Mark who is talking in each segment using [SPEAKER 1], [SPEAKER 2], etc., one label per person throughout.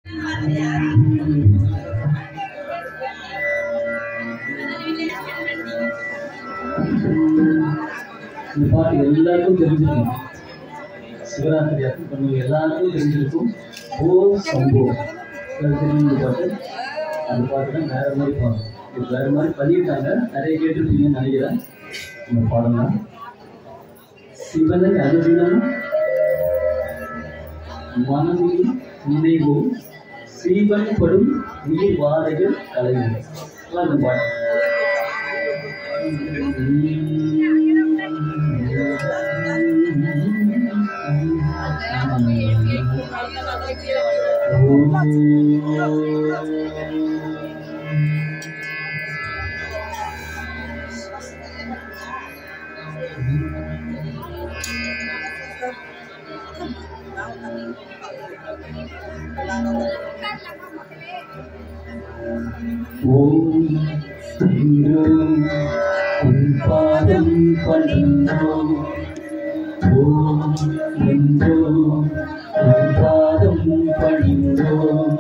[SPEAKER 1] இந்த பாட்டு எல்லாருக்கும் தெரிஞ்சிருக்கும். சிவராத்திரி அர்த்தம் பண்ணுவங்க எல்லாருக்கும் தெரிஞ்சிருக்கும். ஓ சம்போ தெரிஞ்ச பாட்டு. அந்த பாட்டு தான் வேற மாதிரி பாடம். இது வேற மாதிரி பண்ணியிருக்காங்க. நிறைய கேட்டுருப்பீங்கன்னு நினைக்கிறேன். இந்த பாடம் தான் சிவனை அனுதினம் மனதில் நினைவோ சீவன் படும் உயிர் வாதைகள் கலைஞர் அந்த பாடம். பாதம் பணிந்தோம் பாதம் பணிந்தோம்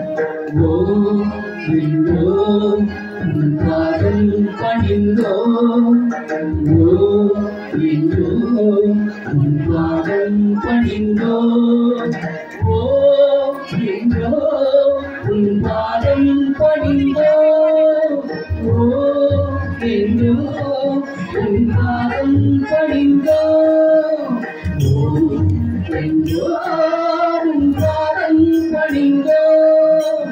[SPEAKER 1] பாதம் பணிந்தோம் பாதம் பணிந்தோம் பாதம் பணிந்தோம் பாதம் பணிந்தோம் பாதம் பணிந்தோம்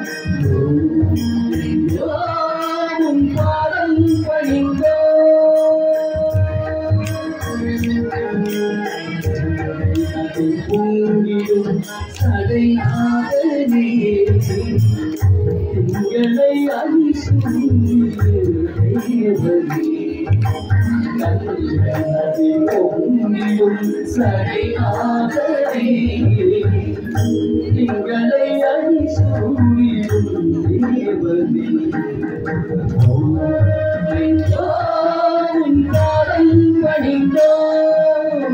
[SPEAKER 1] பாதம் பணிந்தோம் சடையாதே எங்களை பொங்கிடும் சடையாதே எங்களை அடிசூடிடும் தேவனே பாதம் பணிந்தோம்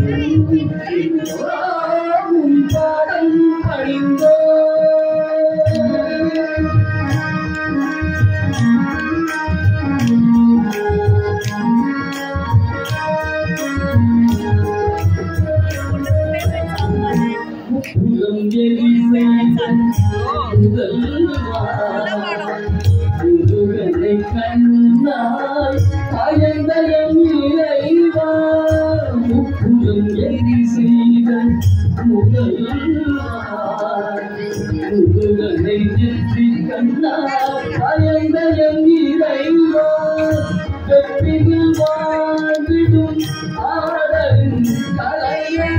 [SPEAKER 1] பாதம் பணிந்தோம் முருகனை கண்ணாய் பயந்தயம் இறைவா முப்புறம் எரி செய்த முருகனை நெற்றி கண்ணாய் பயந்தயம் இறைவா வெற்றியில் வாழ்விடும் ஆடலின் தலையே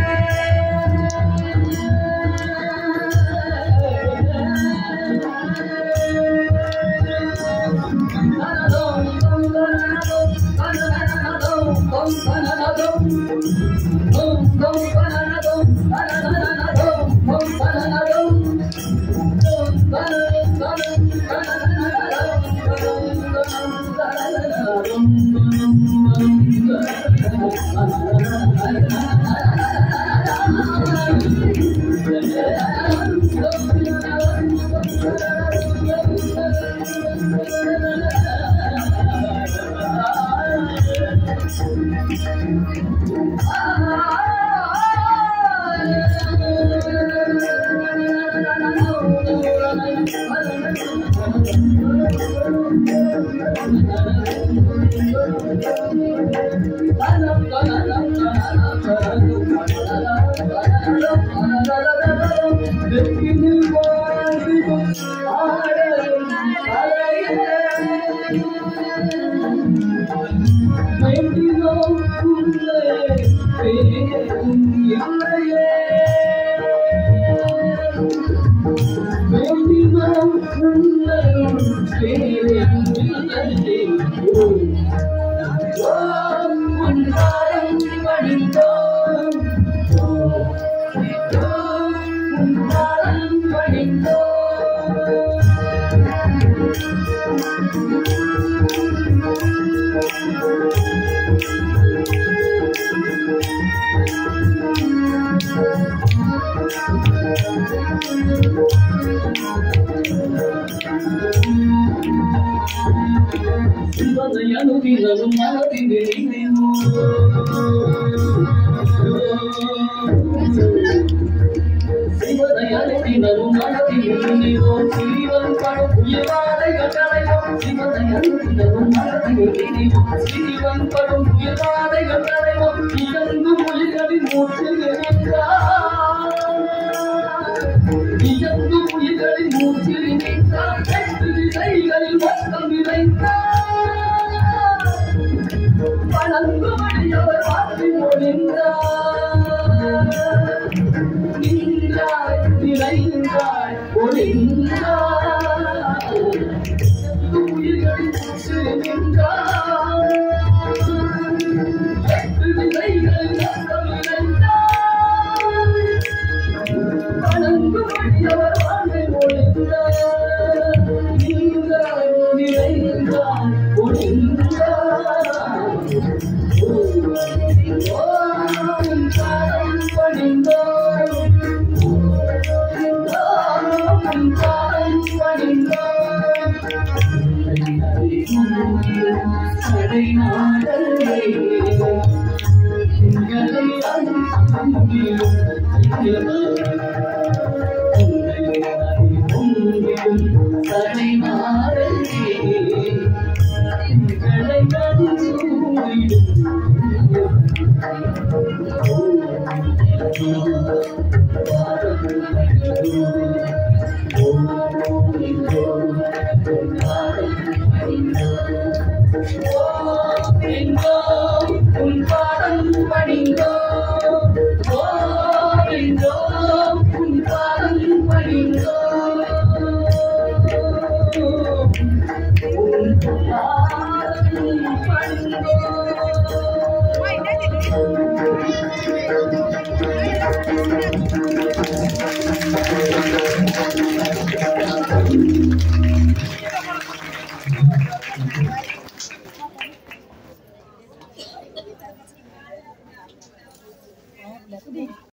[SPEAKER 1] சிவனையனு தினமும் மனதில் நினைவோ சிவனையனு தினமும் மனதில் நினைவோ சிவன் படும் உயர்வாதைகள் களைவோம் சிவனையனு தினமும் மனதில் நினைவோ சிவன் படும் உயர்வாதைகள் களைவோம் இறந்து உயிர்களின் மூச்சு நினைத்தார் இறந்து உயிர்களின் மூச்சு நினைத்தார் எட்டு திசைகளில் மொத்தம் நிறைந்தார் வணங்கும்படி அவர் வாசி மொழிந்தார் நின்றாய் நிறைந்தாய் ஒளிந்தாய் உயிர்களின் மூச்சு நின்றார் எட்டு திசைகளில் மொத்தம் நிறைந்தார் வணங்கும்படி அவர் வாசி மொழிந்தார் நின்றாய் நிறைந்தாய் ஒளிந்தாய் Thank you.